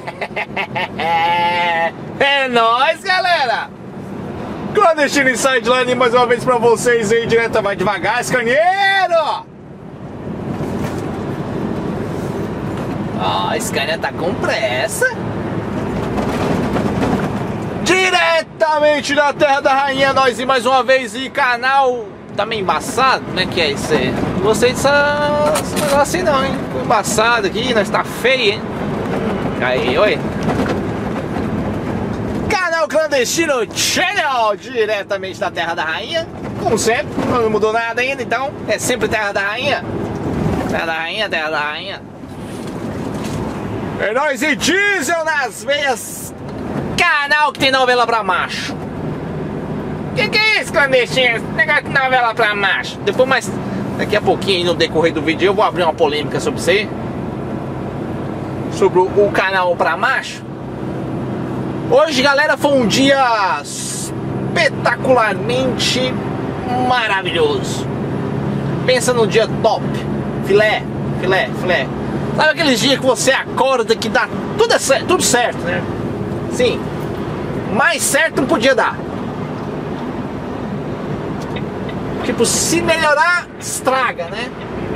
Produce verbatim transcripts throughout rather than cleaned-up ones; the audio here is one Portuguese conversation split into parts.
É nóis, galera! Clandestino Insideline mais uma vez pra vocês aí, direto, vai devagar, Scaniero! Ó, oh, Scania tá com pressa. Diretamente da Terra da Rainha, nós e mais uma vez e canal tá meio embaçado, né? Que é isso aí? Não gostei dessa negócio assim não, hein? Ficou embaçado aqui, nós tá feio, hein? Aí, oi. Canal Clandestino Channel, diretamente da Terra da Rainha. Como sempre, não mudou nada ainda, então é sempre Terra da Rainha. Terra da Rainha, Terra da Rainha. É nóis e diesel nas veias. Canal que tem novela pra macho. Que que é isso, clandestino? Esse negócio de novela pra macho. Depois mais, daqui a pouquinho no decorrer do vídeo eu vou abrir uma polêmica sobre isso aí. Sobre o, o canal pra macho. Hoje, galera, foi um dia espetacularmente maravilhoso. Pensa no dia top. Filé, filé, filé. Sabe aqueles dias que você acorda que dá tudo, certo, tudo certo, né? Sim, mais certo não podia dar. Tipo, se melhorar, estraga, né?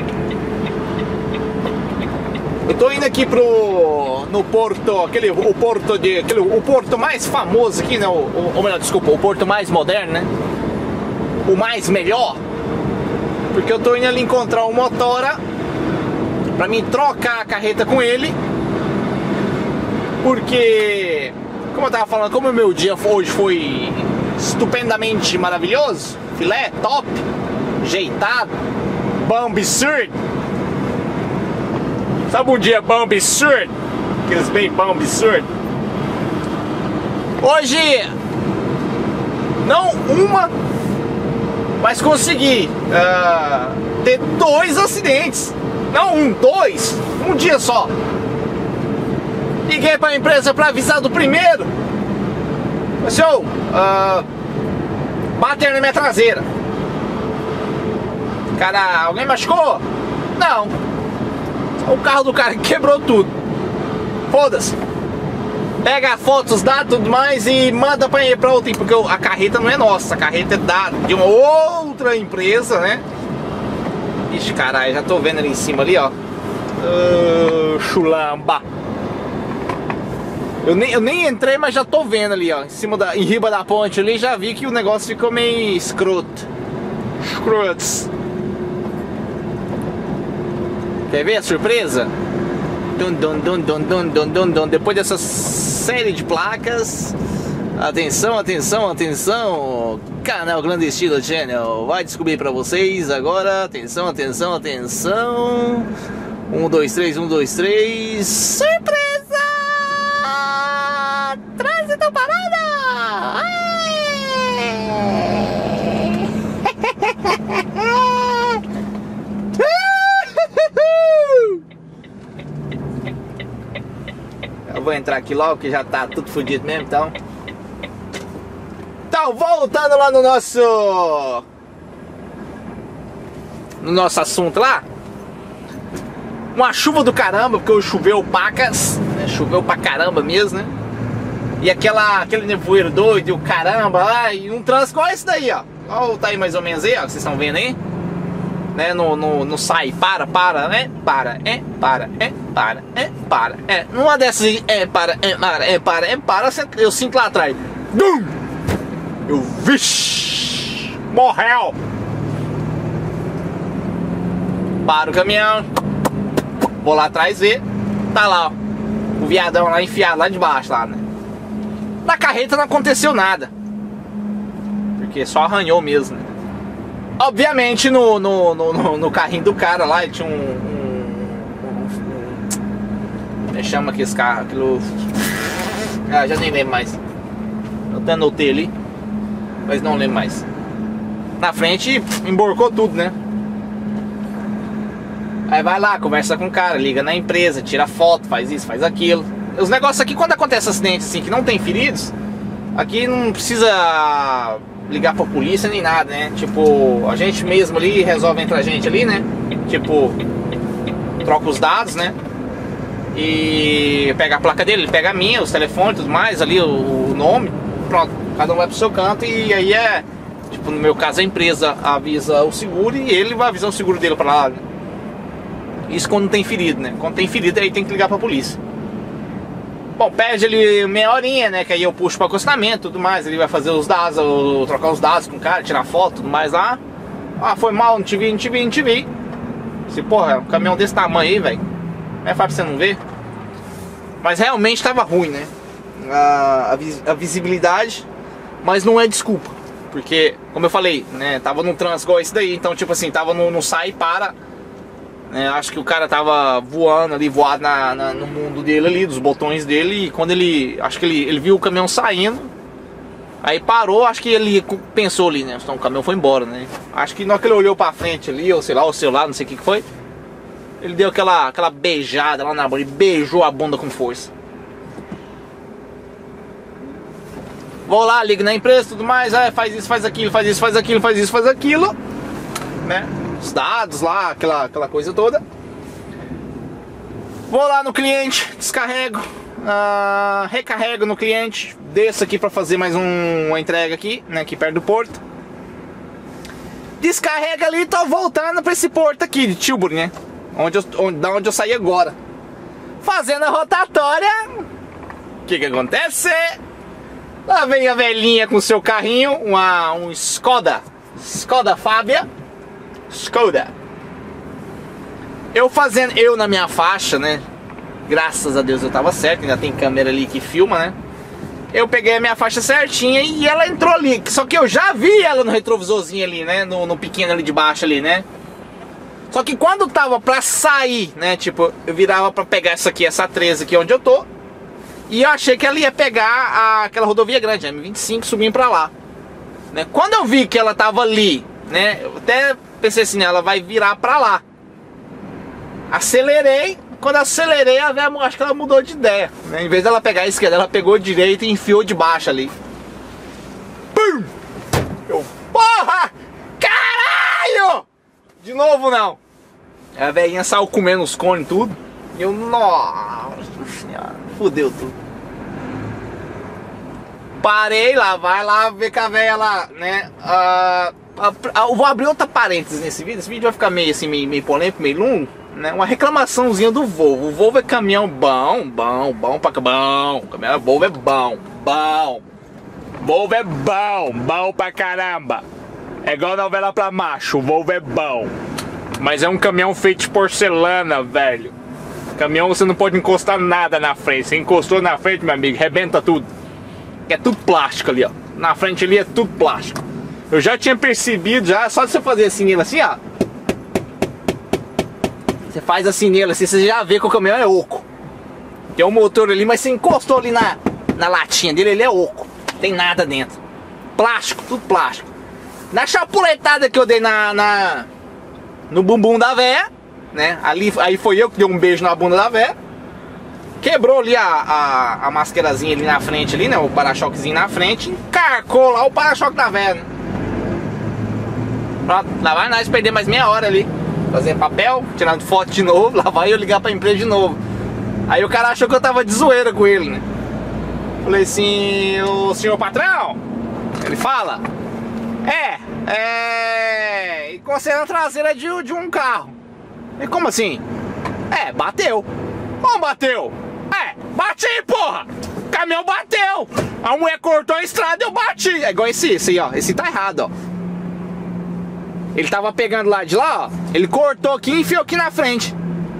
Eu tô indo aqui pro no porto, aquele o porto de aquele o porto mais famoso aqui, né? O, o, ou melhor, desculpa, o porto mais moderno, né? O mais melhor. Porque eu tô indo ali encontrar o motora pra mim trocar a carreta com ele. Porque, como eu tava falando, como o meu dia hoje foi estupendamente maravilhoso, filé, top, jeitado, bambissurdo. Sabe um dia bambissurdo? Aqueles bem bambissurdo. Hoje, não uma, mas consegui uh, ter dois acidentes. Não um, dois, um dia só. Liguei pra empresa pra avisar do primeiro. Senhor, uh, bateram na minha traseira. Cara, alguém machucou? Não. O carro do cara quebrou tudo. Foda-se. Pega fotos, dados, tudo mais e manda pra, pra outra. Porque a carreta não é nossa. A carreta é da, de uma outra empresa, né? Ixi, caralho, já tô vendo ali em cima ali, ó. Uh, chulamba. Eu nem, eu nem entrei, mas já tô vendo ali, ó. Em cima da, em riba da ponte ali, já vi que o negócio ficou meio escroto. Escrotos. Quer ver a surpresa? Dun, dun, dun, dun, dun, dun, dun, dun. Depois dessa série de placas, atenção, atenção, atenção. Canal Clandestino Channel vai descobrir pra vocês agora. Atenção, atenção, atenção. Um, dois, três, um, dois, três. Surpresa! Trânsito parada! Eu vou entrar aqui logo que já tá tudo fodido mesmo, então. Então, voltando lá no nosso no nosso assunto lá. Uma chuva do caramba, porque choveu pacas, né? Choveu pra caramba mesmo, né? E aquela, aquele nevoeiro doido, e o caramba lá, e um trânsito, olha isso daí, ó. Olha, tá aí mais ou menos aí, ó, que vocês estão vendo aí. Né, no, no, no sai, para, para, é, para, é, para, é, para, é, para, é. Numa dessas aí, é, para, é, para, é, para, é, para, eu sinto lá atrás. Dum! Eu, vixi, morreu! Para o caminhão. Vou lá atrás ver. Tá lá, ó. O viadão lá enfiado lá de baixo, lá, né? Na carreta não aconteceu nada. Porque só arranhou mesmo, né? Obviamente no, no, no, no carrinho do cara lá, ele tinha um... um, um, um como é que chama aqui esse carro? Aquilo... Ah, já nem lembro mais. Eu até anotei ali, mas não lembro mais. Na frente, emborcou tudo, né? Aí vai lá, conversa com o cara, liga na empresa, tira foto, faz isso, faz aquilo. Os negócios aqui, quando acontece acidente assim, que não tem feridos, aqui não precisa ligar pra polícia nem nada, né? Tipo, a gente mesmo ali resolve entre a gente ali, né? Tipo, troca os dados, né? E pega a placa dele, ele pega a minha, os telefones, tudo mais, ali, o, o nome. Pronto, cada um vai pro seu canto e aí é... Tipo, no meu caso a empresa avisa o seguro e ele vai avisar o seguro dele pra lá, né? Isso quando não tem ferido, né? Quando tem ferido aí tem que ligar pra polícia. Bom, perde ele meia horinha, né? Que aí eu puxo pro acostamento e tudo mais. Ele vai fazer os dados, ou trocar os dados com o cara, tirar foto e tudo mais lá. Ah, foi mal, não te vi, não te vi, não te vi. Se porra, um caminhão desse tamanho aí, velho, é fácil pra você não ver. Mas realmente tava ruim, né? A, a, vis, a visibilidade, mas não é desculpa. Porque, como eu falei, né? Tava num trânsito igual esse daí. Então, tipo assim, tava no, no sai e para. É, acho que o cara tava voando ali, voado na, na, no mundo dele ali, dos botões dele. E quando ele, acho que ele, ele viu o caminhão saindo, aí parou, acho que ele pensou ali, né? Então o caminhão foi embora, né? Acho que na hora que ele olhou pra frente ali, ou sei lá, o celular, não sei o que que foi, ele deu aquela, aquela beijada lá na bunda, ele beijou a bunda com força. Vou lá, ligo na empresa, tudo mais, ah, faz isso, faz aquilo, faz isso, faz aquilo, faz isso, faz aquilo, né? Os dados lá, aquela, aquela coisa toda. Vou lá no cliente, descarrego, uh, recarrego no cliente, desço aqui para fazer mais um, uma entrega aqui, né, aqui perto do porto. Descarrega ali e tô voltando para esse porto aqui de Tilbury, né, onde eu, onde, da onde eu saí agora. Fazendo a rotatória, o que que acontece? Lá vem a velhinha com seu carrinho, uma, um Skoda, Skoda Fabia. Skoda. Eu fazendo, eu na minha faixa, né? Graças a Deus eu tava certo, ainda tem câmera ali que filma, né? Eu peguei a minha faixa certinha e ela entrou ali. Só que eu já vi ela no retrovisorzinho ali, né? No, no pequeno ali de baixo ali, né? Só que quando tava pra sair, né? Tipo, eu virava pra pegar essa aqui, essa treze aqui onde eu tô. E eu achei que ela ia pegar a, aquela rodovia grande, a M vinte e cinco, subindo pra lá, né? Quando eu vi que ela tava ali, né? Eu até pensei assim, ela vai virar pra lá. Acelerei. Quando acelerei, a velha, acho que ela mudou de ideia, né? Em vez dela pegar a esquerda, ela pegou a direita e enfiou de baixo ali. Pum! Eu, porra! Caralho! De novo não. A velhinha saiu comendo os cones e tudo. E eu, nossa senhora, fudeu tudo. Parei lá, vai lá ver com a velha lá, né? Ah... Eu vou abrir outra parênteses nesse vídeo. Esse vídeo vai ficar meio assim, meio, meio polêmico, meio longo, né? Uma reclamaçãozinha do Volvo. O Volvo é caminhão bom, bom, bom pra bom. O caminhão Volvo é bom, bom. Volvo é bom, bom pra caramba. É igual novela pra macho, o Volvo é bom. Mas é um caminhão feito de porcelana, velho. Caminhão você não pode encostar nada na frente. Você encostou na frente, meu amigo, rebenta tudo. É tudo plástico ali, ó. Na frente ali é tudo plástico. Eu já tinha percebido, já, só de você fazer assim nele, assim, ó. Você faz assim nele, assim, você já vê que o caminhão é oco. Tem um motor ali, mas você encostou ali na, na latinha dele, ele é oco. Tem nada dentro. Plástico, tudo plástico. Na chapuletada que eu dei na, na no bumbum da véia, né? Ali, aí foi eu que dei um beijo na bunda da véia. Quebrou ali a, a, a masquerazinha ali na frente, ali, né? O para-choquezinho na frente. Encarcou lá o para-choque da véia, né? Pronto, lá vai nós perder mais meia hora ali, fazer papel, tirando foto de novo, lá vai eu ligar pra empresa de novo. Aí o cara achou que eu tava de zoeira com ele, né? Falei assim, o senhor patrão? Ele fala, é, é, encostei na traseira de, de um carro. E como assim? É, bateu. Como bateu? É, bati, porra! O caminhão bateu! A mulher cortou a estrada e eu bati. É igual esse, esse, ó, esse tá errado, ó. Ele tava pegando lá de lá, ó. Ele cortou aqui e enfiou aqui na frente.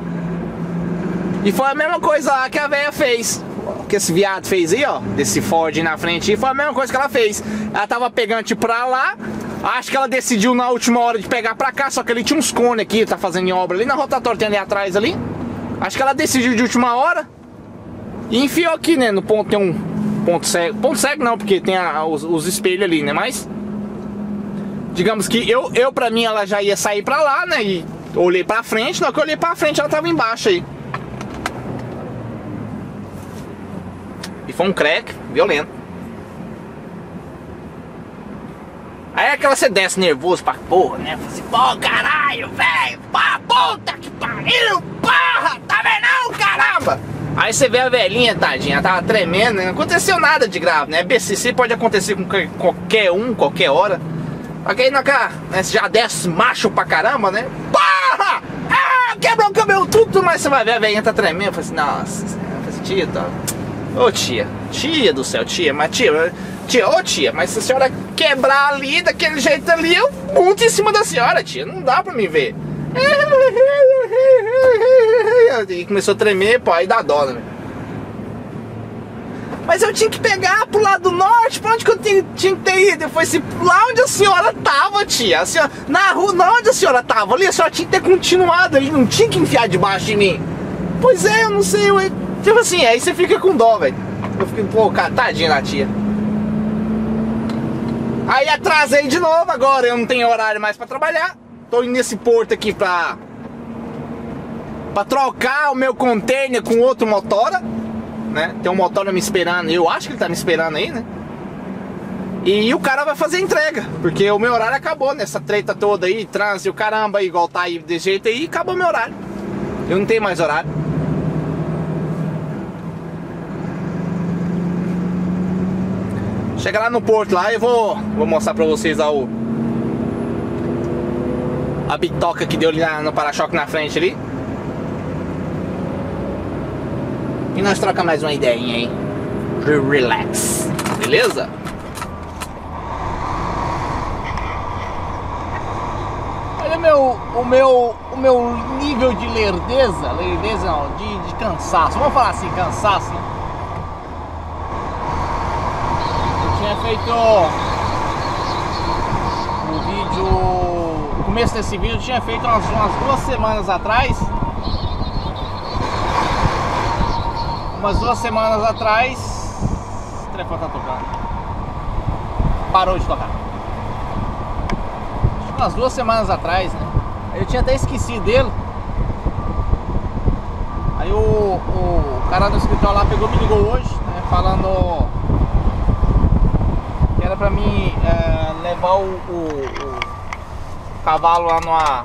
E foi a mesma coisa lá que a véia fez. O que esse viado fez aí, ó, desse Ford aí na frente, foi a mesma coisa que ela fez. Ela tava pegando tipo pra lá. Acho que ela decidiu na última hora de pegar pra cá. Só que ele tinha uns cones aqui, tá fazendo em obra ali na rotatória, tem ali atrás ali. Acho que ela decidiu de última hora e enfiou aqui, né, no ponto, tem um ponto cego. Ponto cego não, porque tem a, os, os espelhos ali, né, mas digamos que eu, eu pra mim, ela já ia sair pra lá, né, e olhei pra frente. Na hora que eu olhei pra frente, ela tava embaixo aí. E foi um crack violento. Aí é aquela você desce nervoso pra porra, né? Fala assim, pô, caralho, velho, pá, puta que pariu, porra, tá pra ver não, caramba! Aí você vê a velhinha, tadinha, ela tava tremendo, né? Não aconteceu nada de grave, né? B C C pode acontecer com qualquer um, qualquer hora. Só que aí na cara, né, você já desce macho pra caramba, né? Porra! Ah, quebrou o cabelo tudo, mas você vai ver a velhinha tá tremendo. Eu falei assim, nossa, eu falei assim, tia, tá... Ô tia, tia do céu, tia, mas tia, tia, ô tia, mas se a senhora quebrar ali, daquele jeito ali, eu monto em cima da senhora, tia, não dá pra me ver. E começou a tremer, pô, aí dá dó, né? Mas eu tinha que pegar pro lado norte, pra onde que eu tinha, tinha que ter ido? Foi assim, lá onde a senhora tava, tia, a senhora, na rua, na onde a senhora tava ali, a senhora tinha que ter continuado ali, não tinha que enfiar debaixo de mim. Pois é, eu não sei, eu, tipo assim, aí você fica com dó, velho. Eu fiquei, pô, cara, tadinha da tia. Aí atrasei de novo, agora eu não tenho horário mais pra trabalhar. Tô indo nesse porto aqui pra Pra trocar o meu container com outro motora, né? Tem um motora me esperando, eu acho que ele tá me esperando aí, né? E o cara vai fazer entrega, porque o meu horário acabou nessa treta toda aí, trânsito, o caramba, aí, igual tá aí desse jeito aí, acabou meu horário. Eu não tenho mais horário. Chega lá no porto lá, eu vou, vou mostrar pra vocês lá o a bitoca que deu ali na, no para-choque na frente ali. E nós trocamos mais uma ideinha aí. Relax, beleza? Olha o meu, o meu, o meu nível de lerdeza, lerdeza não, de, de cansaço. Vamos falar assim, cansaço, né? Eu tinha feito o vídeo, no começo desse vídeo eu tinha feito umas, umas duas semanas atrás. Umas duas semanas atrás, o telefone tá tocando. Parou de tocar. Acho que umas duas semanas atrás, né? Eu tinha até esquecido dele. Aí o, o cara do escritório lá pegou, me ligou hoje, né, falando que era pra mim é, levar o, o, o cavalo lá numa,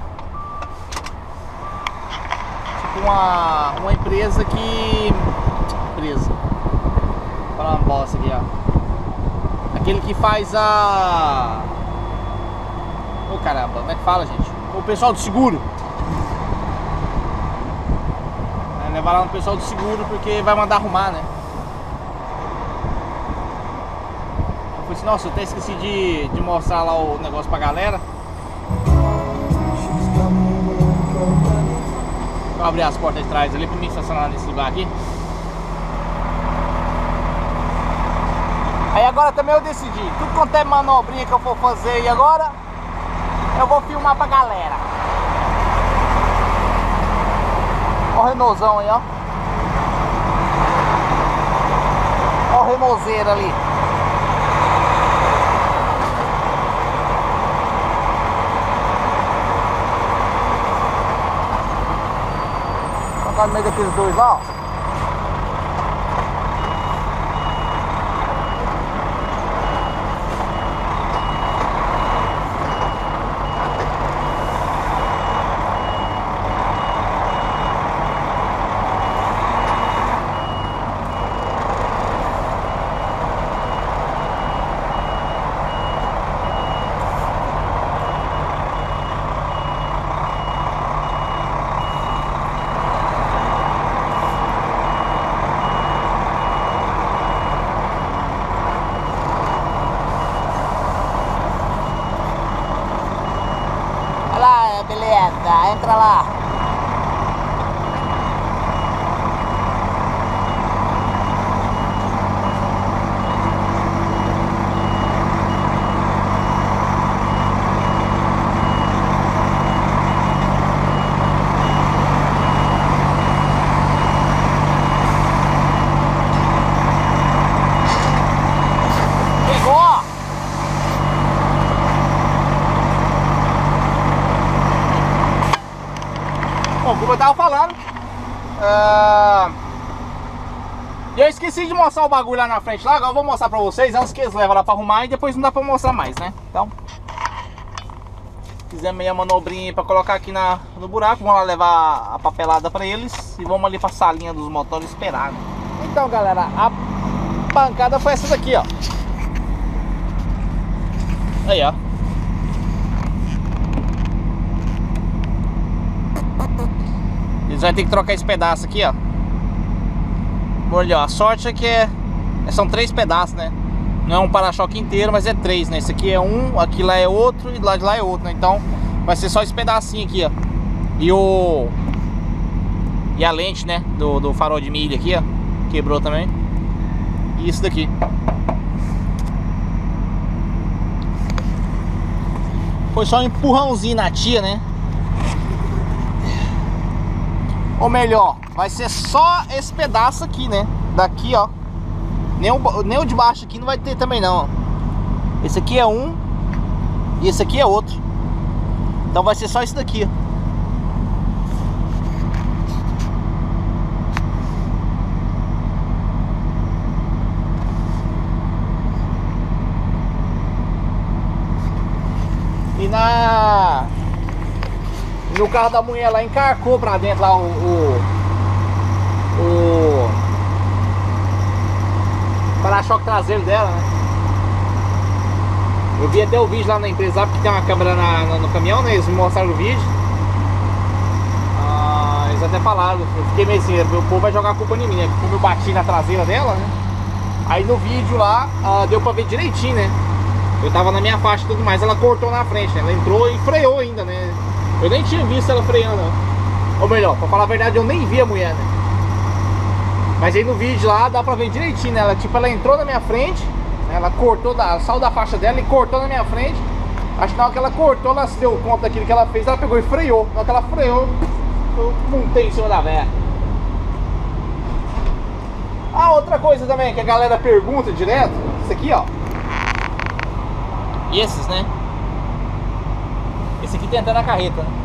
tipo uma, uma empresa que... empresa, vou falar uma bosta aqui, ó. Aquele que faz a... Ô oh, caramba, como é que fala, gente? O pessoal do seguro. É, levar lá no pessoal do seguro porque vai mandar arrumar, né? Eu falei assim, nossa, eu até esqueci de, de mostrar lá o negócio pra galera. Vou abrir as portas de trás ali pra mim estacionar nesse lugar aqui. Aí agora também eu decidi, tudo quanto é manobrinha que eu for fazer aí agora, eu vou filmar pra galera. Ó o Renaultzão aí, ó. Ó o Renaultzeiro ali. Vou colocar no meio daqueles dois lá, ó. Beleza, entra lá. Bom, como eu tava falando, uh... eu esqueci de mostrar o bagulho lá na frente lá. Agora eu vou mostrar pra vocês antes que eles levam lá pra arrumar e depois não dá pra mostrar mais, né? Então, Fizemos aí a manobrinha pra colocar aqui na, no buraco. Vamos lá levar a papelada pra eles e vamos ali pra salinha dos motores esperar, né? Então, galera, a pancada foi essa daqui, ó. Aí, ó. Eles vão ter que trocar esse pedaço aqui, ó. Olha, ó, a sorte é que é, são três pedaços, né? Não é um para-choque inteiro, mas é três, né? Esse aqui é um, aqui lá é outro e lá de lá é outro, né? Então vai ser só esse pedacinho aqui, ó. E o... E a lente, né? Do, do farol de milha aqui, ó. Quebrou também. E isso daqui. Foi só um empurrãozinho na tia, né? Ou melhor, vai ser só esse pedaço aqui, né? Daqui, ó. Nem o, nem o de baixo aqui não vai ter também não, ó. Esse aqui é um e esse aqui é outro. Então vai ser só isso daqui, ó. E na... No carro da mulher lá encarcou pra dentro lá o... O, o para-choque traseiro dela, né? Eu vi até o vídeo lá na empresa, porque tem uma câmera na, na, no caminhão, né? Eles me mostraram o vídeo. Ah, eles até falaram, eu fiquei meio assim, o povo vai jogar a culpa em mim, né? Como eu bati na traseira dela, né? Aí no vídeo lá, ah, deu pra ver direitinho, né? Eu tava na minha faixa e tudo mais, ela cortou na frente, né? Ela entrou e freou ainda, né? Eu nem tinha visto ela freando, não. Ou melhor, pra falar a verdade, eu nem vi a mulher, né? Mas aí no vídeo lá dá pra ver direitinho, né? Ela, tipo, ela entrou na minha frente, né? Ela cortou, da, saiu da faixa dela e cortou na minha frente. Acho que na hora que ela cortou, ela se deu conta daquilo que ela fez, ela pegou e freou. Na hora que ela freou, eu montei em cima da véia. Ah, outra coisa também que a galera pergunta direto, isso aqui, ó. E esses, né? Esse aqui tem até na carreta, né?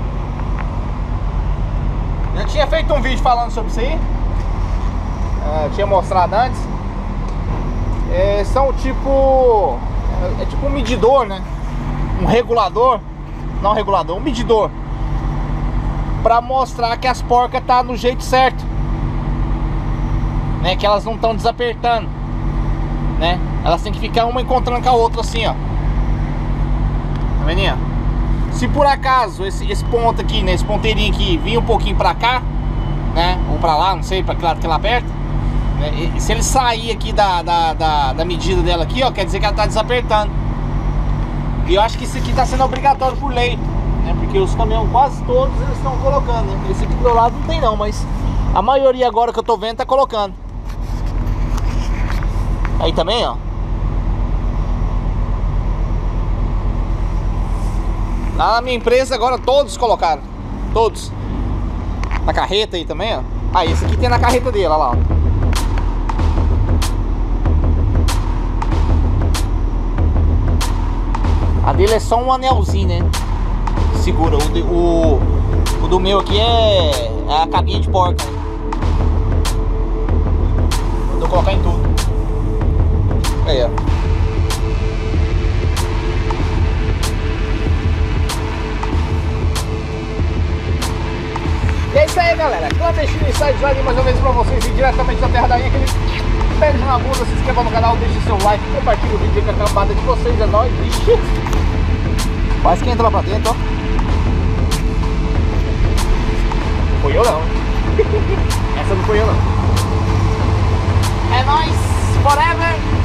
Já tinha feito um vídeo falando sobre isso aí. Uh, tinha mostrado antes. É, são tipo... É tipo um medidor, né? Um regulador. Não um regulador, um medidor. Pra mostrar que as porcas tá no jeito certo, né? Que elas não estão desapertando, né? Elas têm que ficar uma encontrando com a outra assim, ó. Tá vendo? Se por acaso esse, esse ponto aqui, né? Esse ponteirinho aqui vir um pouquinho pra cá, né? Ou pra lá, não sei pra que lado que ela aperta, né? E se ele sair aqui da, da, da, da medida dela aqui, ó, quer dizer que ela tá desapertando. E eu acho que isso aqui tá sendo obrigatório por lei, né? Porque os caminhões quase todos eles estão colocando, né? Esse aqui do meu lado não tem não, mas a maioria agora que eu tô vendo tá colocando. Aí também, ó. Lá na minha empresa agora todos colocaram. Todos. Na carreta aí também, ó. Ah, esse aqui tem na carreta dele, olha lá, ó. A dele é só um anelzinho, né? Segura. O, de, o, o do meu aqui é, é a cabinha de porca. Vou colocar em tudo. Aí, ó. E é isso aí, galera. Clandestino Insights ali mais uma vez pra vocês, e diretamente da Terra da Inha. Aquele beijo na bunda, se inscreva no canal, deixe seu like, compartilhe o vídeo com a cambada de vocês, é nóis. Ixi, quase que entrou pra dentro, ó. Foi eu não. Essa não foi eu não. É nóis, forever.